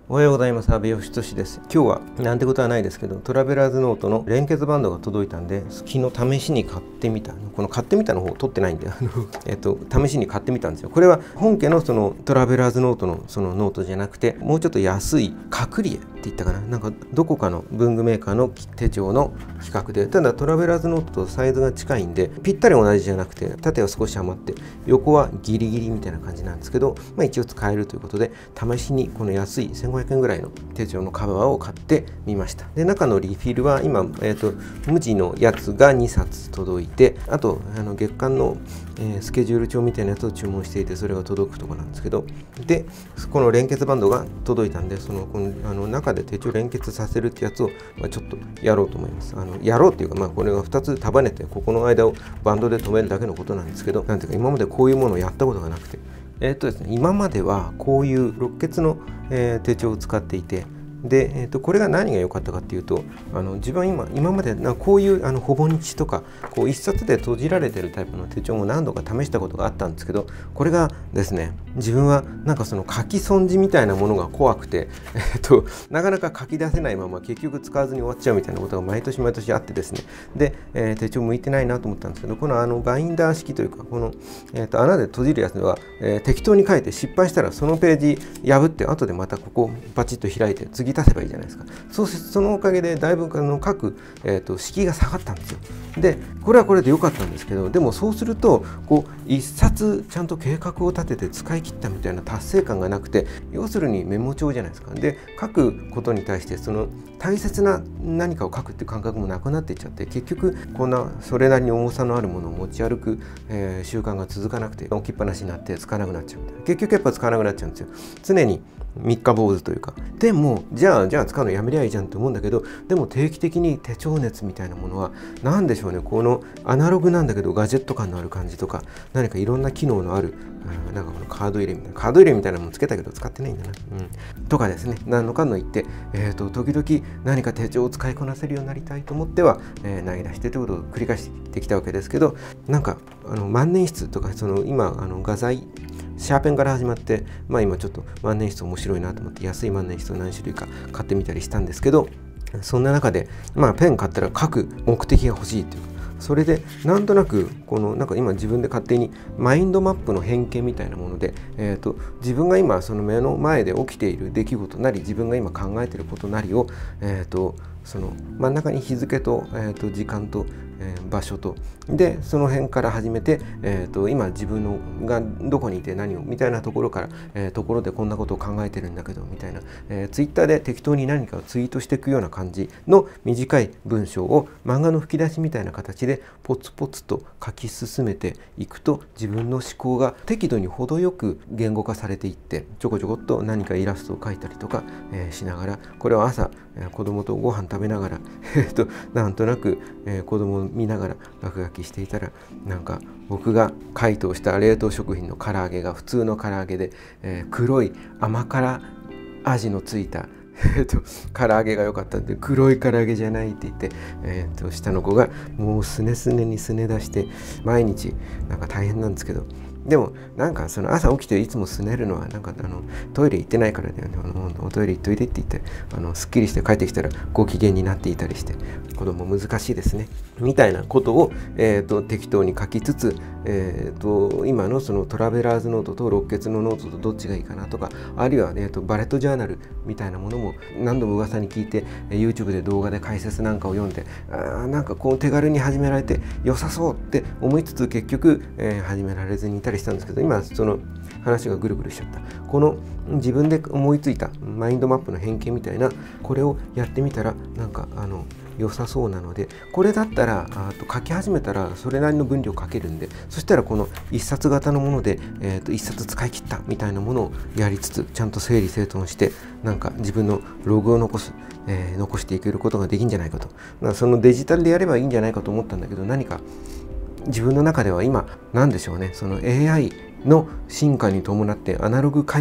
おはようございます。阿部義俊です。今日はなんてことはないですけど、トラベラーズノートの連結バンドが届いたんで、昨日試しに買ってみた。この買ってみたの方取ってないんで、試しに買ってみたんですよ。これは本家のそのトラベラーズノートのそのノートじゃなくて、もうちょっと安いカクリエって言ったかな。なんかどこかの文具メーカーの手帳の比較で、ただトラベラーズノートとサイズが近いんで、ぴったり同じじゃなくて、縦は少し余って、横はギリギリみたいな感じなんですけど、一応使えるということで、試しにこの安い1500円ぐらいの手帳のカバーを買ってみました。で、中のリフィルは今、無地のやつが2冊届いて、あと月間の、スケジュール帳みたいなやつを注文していて、それが届くところなんですけど、でこの連結バンドが届いたんで、この中で手帳連結させるってやつを、ちょっとやろうと思います。やろうっていうか、これが2つ束ねてここの間をバンドで留めるだけのことなんですけど、なんていうか今までこういうものをやったことがなくて、ですね、今まではこういう6欠の、手帳を使っていて、で、これが何が良かったかっていうと、自分は今までこういうほぼ日とかこう一冊で閉じられてるタイプの手帳も何度か試したことがあったんですけど、これがですね、自分はなんかその書き損じみたいなものが怖くて、なかなか書き出せないまま結局使わずに終わっちゃうみたいなことが毎年毎年あってですね、で、手帳向いてないなと思ったんですけど、このバインダー式というか、この、穴で閉じるやつは、適当に書いて失敗したらそのページ破って後でまたここパチッと開いて次出せばいいじゃないですか。そのおかげでだいぶ書く、敷居が下がったんですよ。でこれはこれで良かったんですけど、でもそうするとこう一冊ちゃんと計画を立てて使い切ったみたいな達成感がなくて、要するにメモ帳じゃないですか。で書くことに対してその大切な何かを書くっていう感覚もなくなっていっちゃって、結局こんなそれなりに重さのあるものを持ち歩く、習慣が続かなくて置きっぱなしになって使わなくなっちゃうみたいな。結局やっぱ使わなくなっちゃうんですよ。常に三日坊主というか。でもじゃあ使うのやめりゃいいじゃんと思うんだけど、でも定期的に手帳熱みたいなものは何でしょうね、このアナログなんだけどガジェット感のある感じとか、何かいろんな機能のある、なんかこのカード入れみたいなものつけたけど使ってないんだな、とかですね、何のかんの言って、時々何か手帳を使いこなせるようになりたいと思っては、投げ出してということを繰り返してきたわけですけど、なんか万年筆とか今画材シャーペンから始まって、今ちょっと万年筆面白いなと思って安い万年筆を何種類か買ってみたりしたんですけど、そんな中で、ペン買ったら書く目的が欲しいというか、それでなんとなくなんか今自分で勝手にマインドマップの偏見みたいなもので、自分が今その目の前で起きている出来事なり、自分が今考えていることなりを、その真ん中に日付と、時間と、場所とでその辺から始めて、今自分のがどこにいて何をみたいなところから、ところでこんなことを考えてるんだけどみたいな、ツイッターで適当に何かをツイートしていくような感じの短い文章を漫画の吹き出しみたいな形でポツポツと書き進めていくと、自分の思考が適度に程よく言語化されていって、ちょこちょこっと何かイラストを描いたりとか、しながら、これは朝、子供とご飯食べながらなんとなく、子供を見ながら落書きしていたら、なんか僕が解凍した冷凍食品の唐揚げが普通の唐揚げで、黒い甘辛味のついた唐揚げが良かったんで、黒い唐揚げじゃないって言って、下の子がもうすねすねにすね出して、毎日なんか大変なんですけど、でもなんかその朝起きていつもすねるのはなんかトイレ行ってないからだよね。おトイレ行っといてって言ってすっきりして帰ってきたらご機嫌になっていたりして、子供難しいですねみたいなことを、適当に書きつつ、今のそのトラベラーズノートと6欠のノートとどっちがいいかなとか、あるいは、バレットジャーナルみたいなものも何度も噂に聞いて YouTube で動画で解説なんかを読んで、なんかこう手軽に始められて良さそうって思いつつ結局、始められずにいたりしたんですけど、今その話がぐるぐるしちゃった。この自分で思いついたマインドマップの偏見みたいな、これをやってみたらなんか良さそうなので、これだったら書き始めたらそれなりの分量書けるんで、そしたらこの一冊型のもので、一冊使い切ったみたいなものをやりつつ、ちゃんと整理整頓してなんか自分のログを残していけることができるんじゃないかと。そのデジタルでやればいいんじゃないかと思ったんだけど、何か自分の中では今何でしょうね、その AI の進化に伴ってアナログ回帰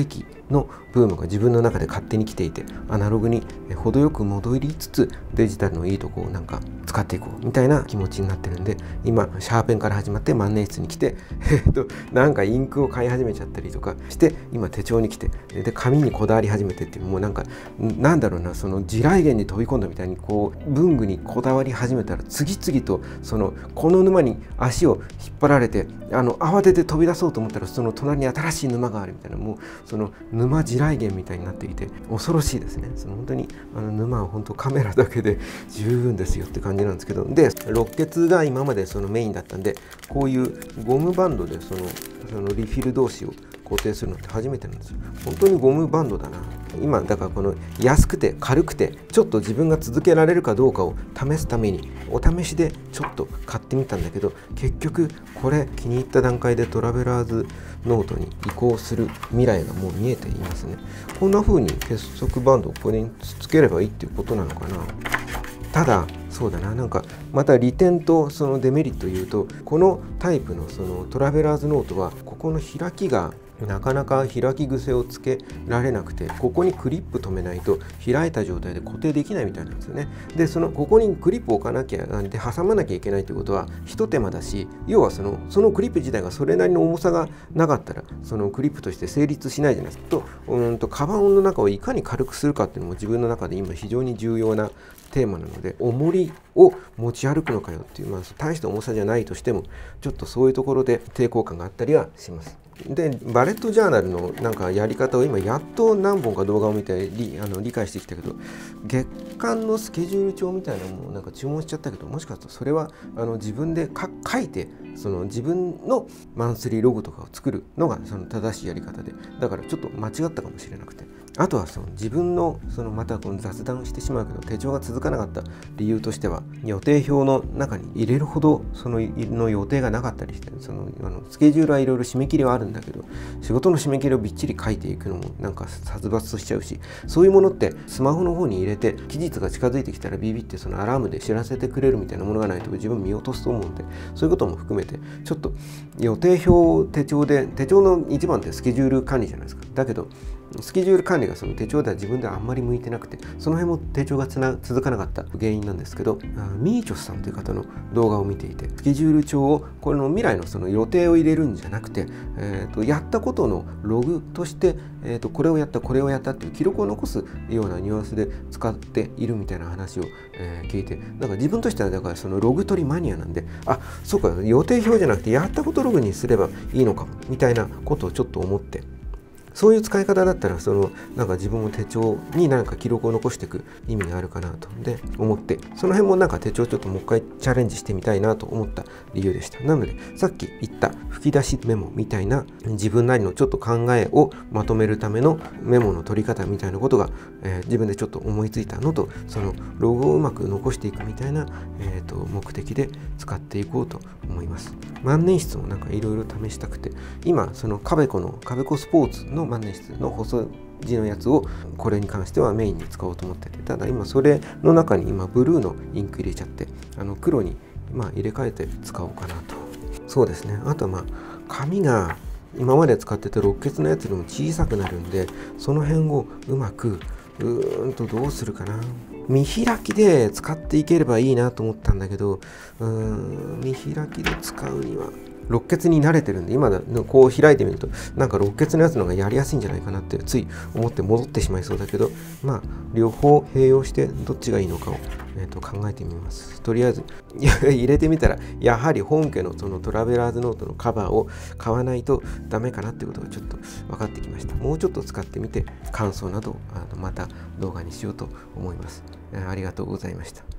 のブームが自分の中で勝手に来ていて、アナログに程よく戻りつつデジタルのいいとこをなんか使っていこうみたいな気持ちになってるんで、今シャーペンから始まって万年筆に来てなんかインクを買い始めちゃったりとかして、今手帳に来て、で紙にこだわり始めてっていう、もうなんかなんだろうな、その地雷原に飛び込んだみたいにこう文具にこだわり始めたら、次々とこの沼に足を引っ張られて慌てて飛び出そうと思ったら、その隣に新しい沼があるみたいな、もうその沼地雷原みたいになっていて恐ろしいですね。本当に沼は本当カメラだけで十分ですよって感じなんですけど、でロッケツが今までメインだったんで、こういうゴムバンドでそのリフィル同士を固定するのって初めてなんですよ。本当にゴムバンドだな。今だからこの安くて軽くてちょっと自分が続けられるかどうかを試すためにお試しでちょっと買ってみたんだけど、結局これ気に入った段階でトラベラーズノートに移行する未来がもう見えていますね。こんな風に結束バンドをこれにつければいいっていうことなのかな。ただそうだな、なんかまた利点とそのデメリットを言うと、このタイプのトラベラーズノートはここの開きがなかなか開き癖をつけられなくて、ここにクリップ止めないと開いた状態で固定できないみたいなんですよね。でここにクリップを置かなきゃで挟まなきゃいけないということは一手間だし、要はそのクリップ自体がそれなりの重さがなかったらクリップとして成立しないじゃないですか。カバンの中をいかに軽くするかっていうのも自分の中で今非常に重要なテーマなので、重りを持ち歩くのかよっていう、大した重さじゃないとしてもちょっとそういうところで抵抗感があったりはします。でバレットジャーナルのなんかやり方を今やっと何本か動画を見て理解してきたけど、月間のスケジュール帳みたいなものをなんか注文しちゃったけど、もしかするとそれは自分で書いて自分のマンスリーログとかを作るのが正しいやり方で、だからちょっと間違ったかもしれなくて、あとは自分のまたこの雑談してしまうけど手帳が続かなかった理由としては、予定表の中に入れるほどの予定がなかったりして、スケジュールはいろいろ締め切りはあるんだけど、仕事の締め切りをびっちり書いていくのもなんか殺伐としちゃうし、そういうものってスマホの方に入れて期日が近づいてきたらビビってアラームで知らせてくれるみたいなものがないと自分見落とすと思うんで、そういうことも含めてちょっと予定表手帳の一番ってスケジュール管理じゃないですか。だけどスケジュール管理が手帳では自分ではあんまり向いてなくて、その辺も手帳が続かなかった原因なんですけど、ミーチョスさんという方の動画を見ていて、スケジュール帳をこれの未来の予定を入れるんじゃなくて、やったことのログとして、これをやったっていう記録を残すようなニュアンスで使っているみたいな話を、聞いて、なんか自分としてはだからログ取りマニアなんで、そうか、予定表じゃなくてやったことログにすればいいのかもみたいなことをちょっと思って。そういう使い方だったらなんか自分も手帳になんか記録を残していく意味があるかなと思って、その辺もなんか手帳ちょっともう一回チャレンジしてみたいなと思った理由でした。なのでさっき言った吹き出しメモみたいな自分なりのちょっと考えをまとめるためのメモの取り方みたいなことが、自分でちょっと思いついたのと、ログをうまく残していくみたいな、目的で使っていこうと思います。万年筆もなんかいろいろ試したくて、今カベコスポーツの万年筆の細字のやつをこれに関してはメインに使おうと思ってて、ただ今それの中に今ブルーのインク入れちゃって黒に入れ替えて使おうかなと。そうですね。あとは紙が今まで使ってた6欠のやつでも小さくなるんで、その辺をうまくどうするかな。見開きで使っていければいいなと思ったんだけど、見開きで使うには6欠に慣れてるんで、今こう開いてみるとなんか6欠のやつの方がやりやすいんじゃないかなってつい思って戻ってしまいそうだけど、両方併用してどっちがいいのかを、考えてみます。とりあえず入れてみたら、やはり本家のトラベラーズノートのカバーを買わないとダメかなってことがちょっと分かってきました。もうちょっと使ってみて感想などまた動画にしようと思います。ありがとうございました。